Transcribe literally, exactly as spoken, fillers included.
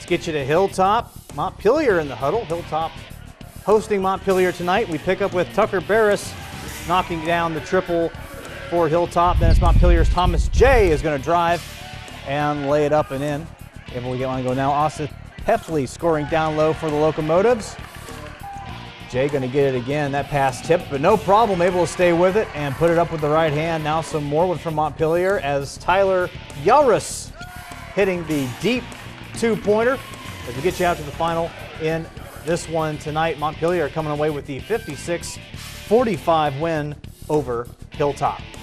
get you to Hilltop. Montpelier in the huddle. Hilltop hosting Montpelier tonight. We pick up with Tucker Barris knocking down the triple for Hilltop. Then it's Montpelier's Thomas J is going to drive and lay it up and in. If we get one to go now, Austin Heffley scoring down low for the Locomotives. Jay going to get it again. That pass tipped, but no problem, able to stay with it and put it up with the right hand. Now some more from Montpelier as Tyler Yarus hitting the deep two-pointer as we get you out to the final in this one tonight. Montpelier coming away with the fifty-six forty-five win over Hilltop.